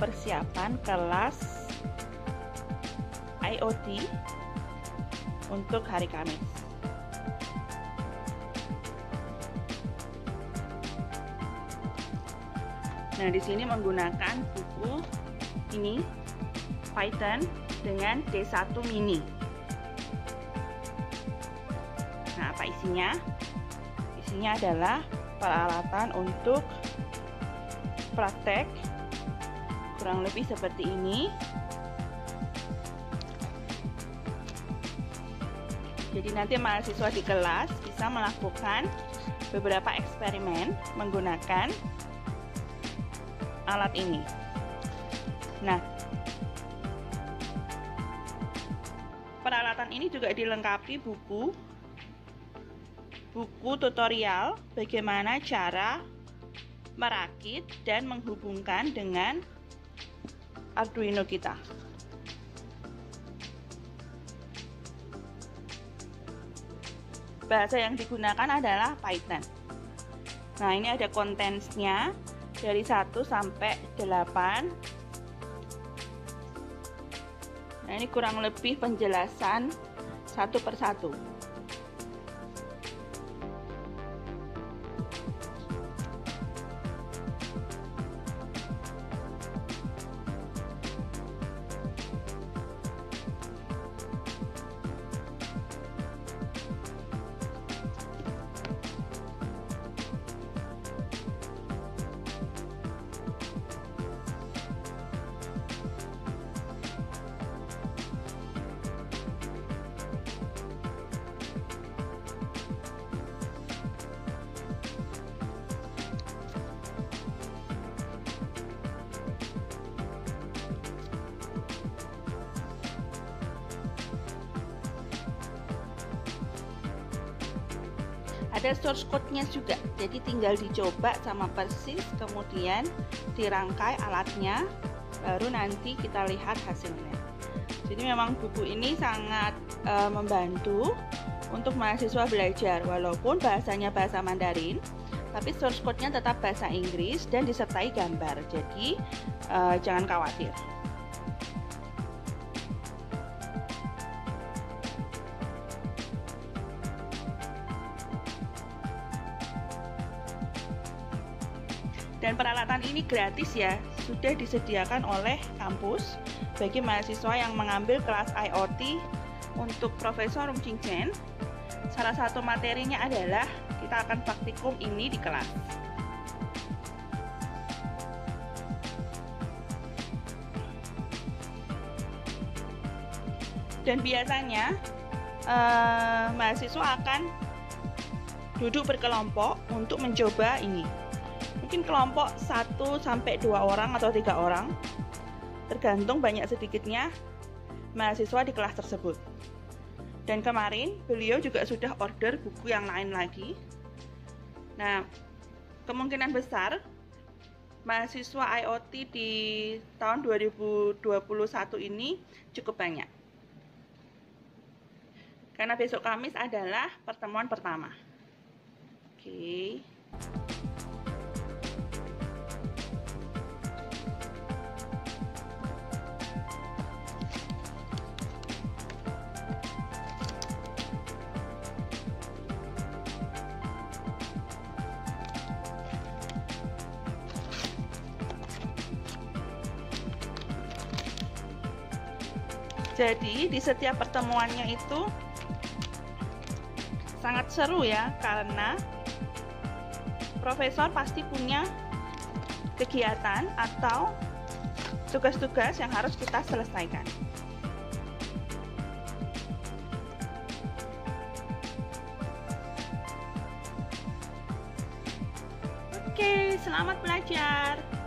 persiapan kelas IoT untuk hari Kamis. Nah, di sini menggunakan buku ini Python dengan D1 mini. Nah, apa isinya? Isinya adalah peralatan untuk praktek, kurang lebih seperti ini. Jadi nanti mahasiswa di kelas bisa melakukan beberapa eksperimen menggunakan alat ini. Nah, peralatan ini juga dilengkapi buku tutorial bagaimana cara merakit dan menghubungkan dengan Arduino kita. Bahasa yang digunakan adalah Python. Nah, ini ada kontensnya dari 1 sampai 8. Nah, ini kurang lebih penjelasan satu persatu. Ada source code-nya juga, jadi tinggal dicoba sama persis, kemudian dirangkai alatnya, baru nanti kita lihat hasilnya. Jadi memang buku ini sangat membantu untuk mahasiswa belajar, walaupun bahasanya bahasa Mandarin, tapi source code-nya tetap bahasa Inggris dan disertai gambar, jadi jangan khawatir. Dan peralatan ini gratis ya, sudah disediakan oleh kampus bagi mahasiswa yang mengambil kelas IoT untuk Profesor Rum Ching Chen. Salah satu materinya adalah kita akan praktikum ini di kelas. Dan biasanya mahasiswa akan duduk berkelompok untuk mencoba ini. Mungkin kelompok 1 sampai 2 orang atau 3 orang, tergantung banyak sedikitnya mahasiswa di kelas tersebut. Dan kemarin beliau juga sudah order buku yang lain lagi. Nah, kemungkinan besar mahasiswa IoT di tahun 2021 ini cukup banyak, karena besok Kamis adalah pertemuan pertama. Oke. Jadi di setiap pertemuannya itu sangat seru ya, karena profesor pasti punya kegiatan atau tugas-tugas yang harus kita selesaikan. Oke, selamat belajar.